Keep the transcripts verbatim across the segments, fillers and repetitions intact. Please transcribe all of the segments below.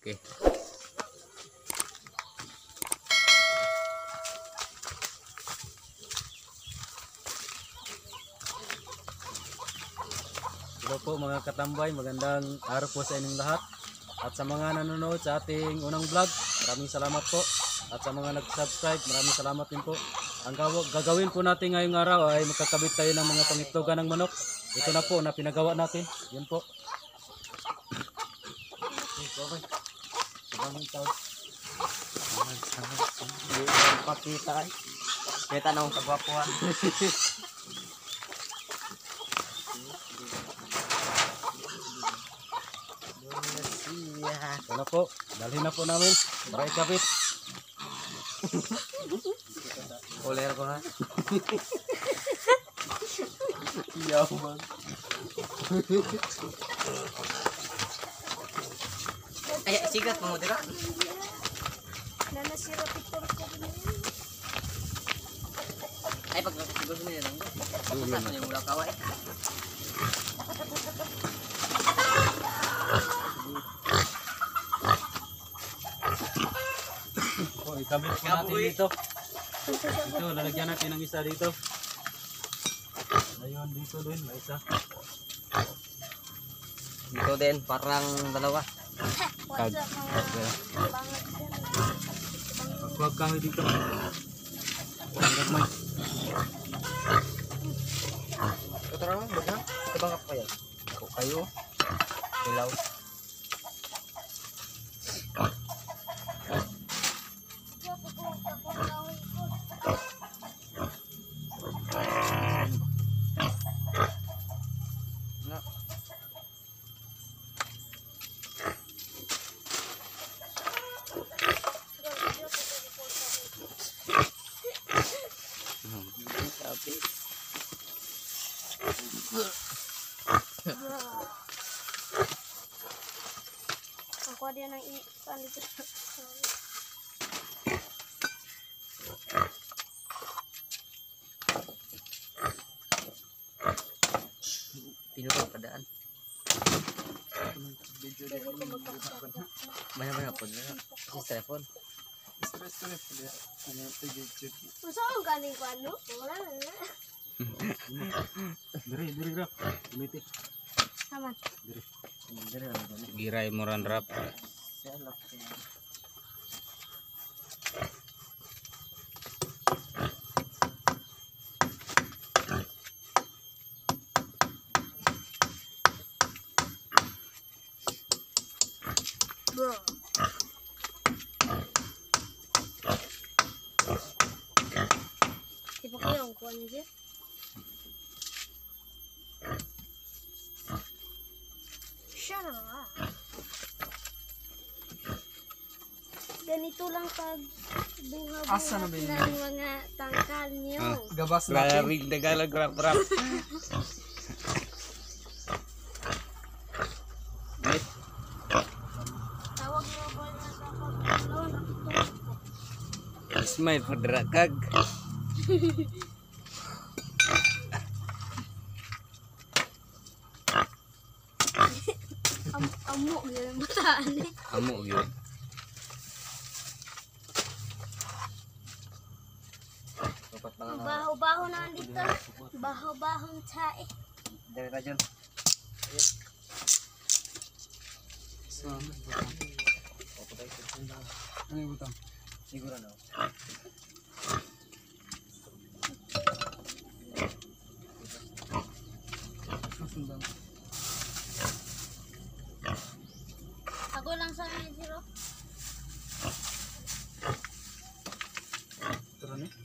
Okay. Hello po mga katambay, magandang araw po sa inyong lahat. At sa mga nanonood sa ating unang vlog, maraming salamat po. At sa mga nag-subscribe, maraming salamat din po. Ang gagawin po natin ngayong araw ay magkakabit tayo ng mga pangitlogan ng manok. Ito na po na pinagawa natin. Yun po. Pakita ay. Kita nung kagwapuan. Ito na po. Dalhin na po namin. Para ikabit. Uler ko ha. Iyaw man. Ay, sigat mo dira. Nana sirap ito ko din. Ay, pag nakasiguro mo lang. Tapos na yung mula kaway. Oh, ikabit po natin dito. Ito, lalagyan natin ng isa dito. Ayun, dito din, may isa. Dito din, parang dalawa. What's up mga bangat dyan. Magkuhag kami dito. Hanggang may. Katarang mo, baga? Kabangap kayo. Ako kayo. Ilaw. Ako dia nang ikan dito. Tinurang padaan. Banyak-banyak po dito. Kasi telepon. Masa ang galing ko ano? Wala na. Diri, diri, rap. Umiti. Aman. Diri. Diri lang dito. Giray mo ran rap. Selok. Bro. Tipo ko yung kuha niya dyan. Siya na nga. Ganito lang pag Asa na ba bunga-bunga yun? ng mga tangkal niyo. Gabas natin. Laring Tagalog rap rap. Tawag mo ba na sa pagkakalawan? Ismay padrakag. Am amo yung bataan eh. Amo gyud. Baho-baho na dito. Baho-bahong tae. Diri na dyan. Ano yung butang? Siguro na. Ako lang sa amin zero. Tara ni.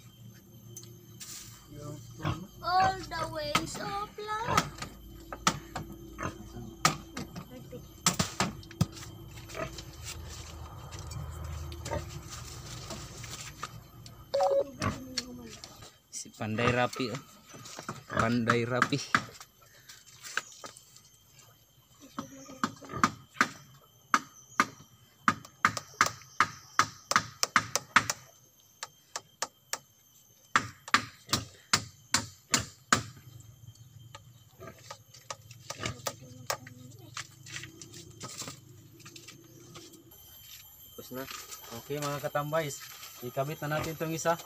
All the ways of love. Si Pandai Rapi. Oh. Pandai Rapi. Tapos na. Okay mga katambay, ikabit na natin itong isa.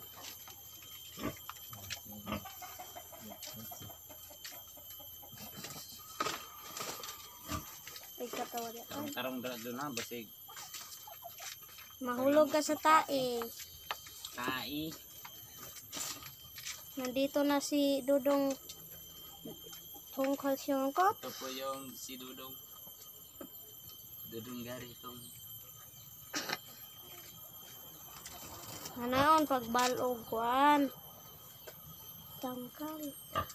Ay, katawa niya. Ay, Tarong doon na, basig. mahulog ka sa tae. Tai. Nandito na si Dudong tungkol siyang kot. Ito po yung si Dudong. Dudong garitong. Ano yun? Pagbalog kwan. Tangkal.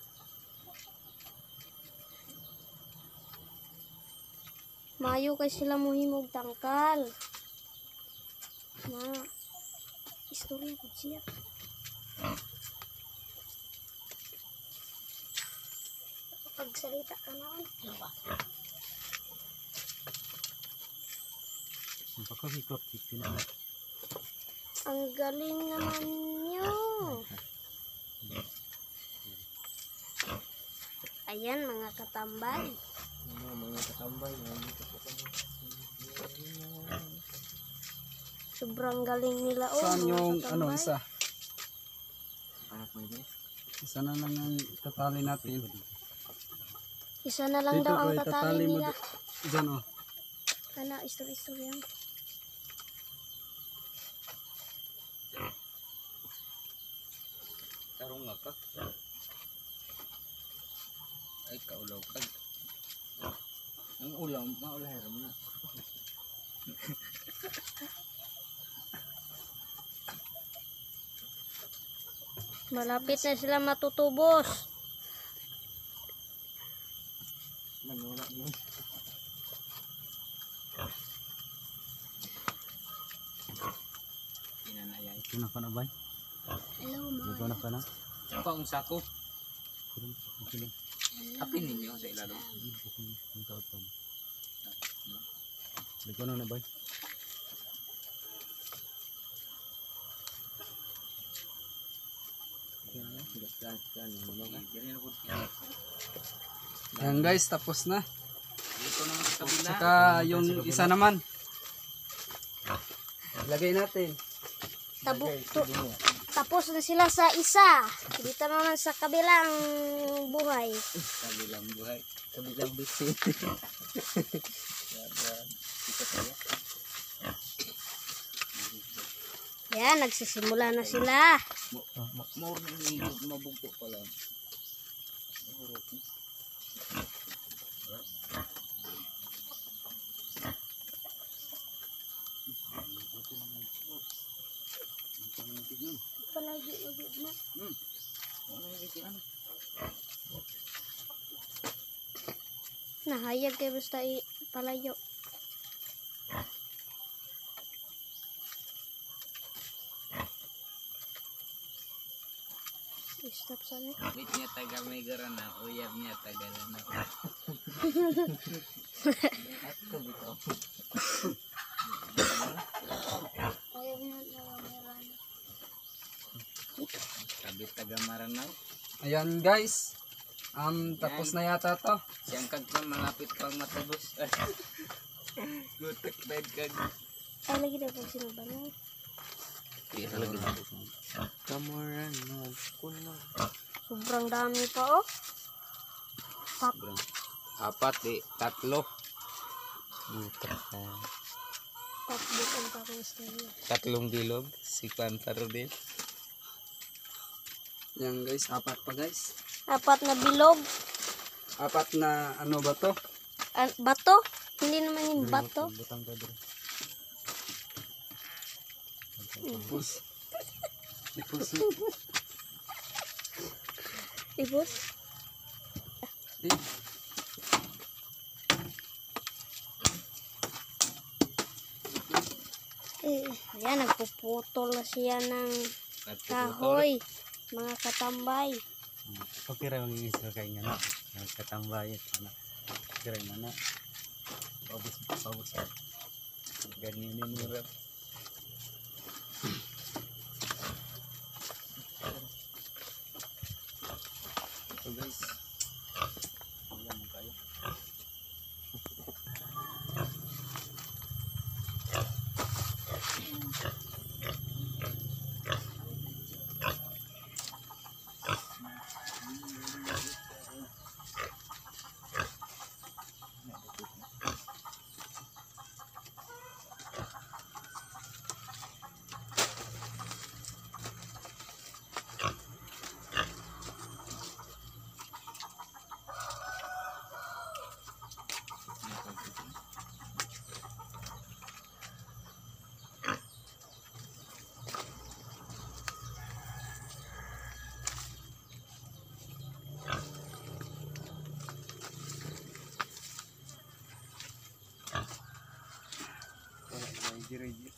Mayo kay sila muhimog tangkal. Na. Istorya ko siya. Pagsalita ka na. Pakahikot na. Ang galing naman niyo. Ayan mga katambay. Ano, mga katambay. Nandito po kami. Sobrang galing nila. Oh, Saan mga yung katambay. ano isa? Ano po yun? Isa na lang ang tatali natin. Isa na lang Dito daw ko ang itatali tatali mo nila. di- Diyan oh. Ano, istorya-istorya. Tarong nga ka. Ay, kaulaw ka. Ang ulaw, maulahiram na. Malapit na sila matutubos. Manula mo. Pinanayay. Ito na ka na ba? Hello, Ito na ka na. Ito ang sako. Apin ninyo sa ilalim. Ito na na ba? Yan guys, tapos na. Dito naman sa kabila. Saka yung isa naman. Lagay natin. Tabu tu- tapos na sila sa isa. Dito naman sa kabilang buhay. Kabilang buhay. Kabilang bisit. Yan, nagsisimula na sila. More than needed. Mabugto pa lang. Palagi ulit na. Nahayag kayo basta i palayo. Stop sana. Wait niya taga may garana. Uyab niya taga na. Ayaw na nawameran. Sabi taga maranaw. Ayan guys. Um, tapos na yata to. Siyang kagpan malapit pang matubos. Gutek bed kag. Ay, lagi na po sinubanay. Pero lagi na. Kamaranaw. Kuno. Sobrang dami pa oh. Pap. Apat di. Tatlo. Tapos pa ko sa inyo. Tatlong bilog. Si Pantaro din. Yan guys, apat pa guys. Apat na bilog. Apat na ano ba to? An bato? Hindi naman yung bato. Butang to bro. Ibus. Ipus. Ibus. Eh, Eh, ayan, nagpuputol na siya ng kahoy. Mga katambay. okay ra maging isa kay nga na. Katambay ana. Okay ra nga na. Pabus pabus. Ganinin mo ra. So guys. Ayan mo kayo. Ready, ready.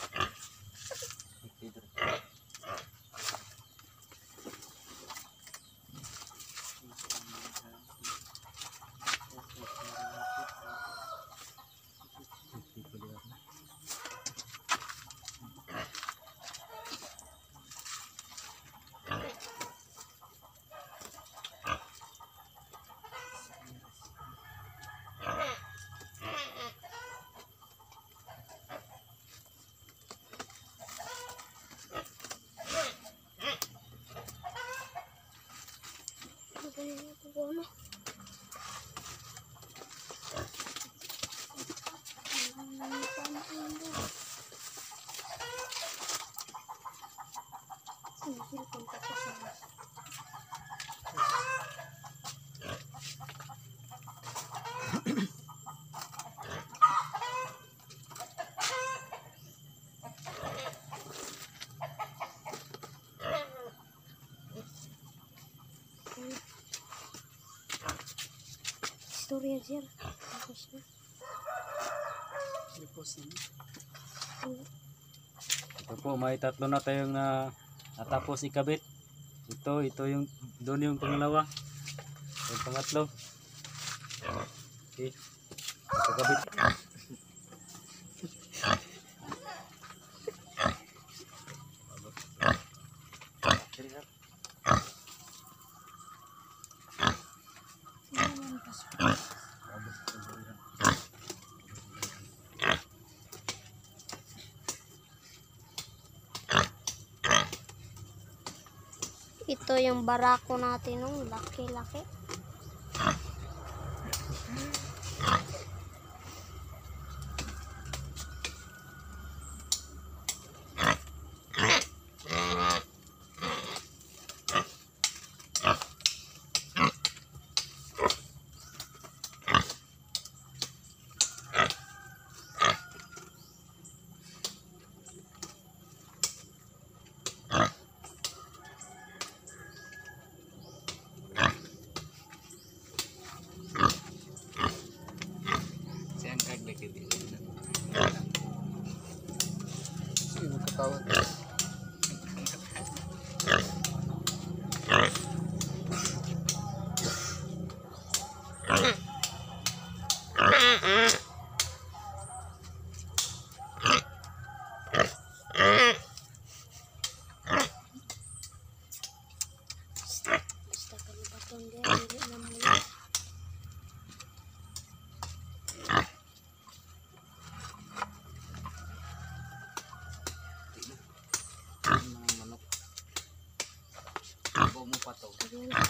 Ano? Istorya sir. Tapos na. Ito po, may tatlo na tayong na natapos ikabit. Ito, ito yung, doon yung pangalawa. Yung pangatlo. Okay. Ikabit. Ito yung barako natin nung laki-laki. Sino katawan? Basta kalibatong dia, dili na mo. Mga manok. Abo mo pa to.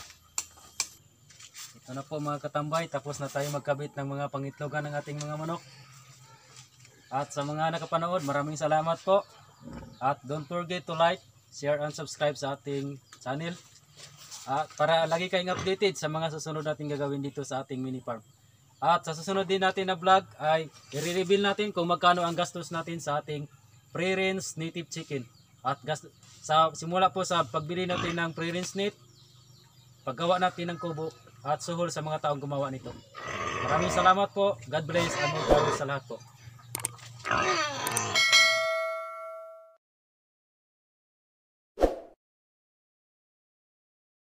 Ito na po mga katambay, tapos na tayo magkabit ng mga pangitlogan ng ating mga manok. At sa mga nakapanood, maraming salamat po. At don't forget to like, share, and subscribe sa ating channel. At para lagi kayong updated sa mga susunod natin gagawin dito sa ating mini farm. At sa susunod din natin na vlog ay i-reveal natin kung magkano ang gastos natin sa ating pre-range native chicken. At gastos, sa simula po sa pagbili natin ng pre-range net, paggawa natin ng kubo, at suhol sa mga taong gumawa nito. Maraming salamat po. God bless and more power sa lahat po.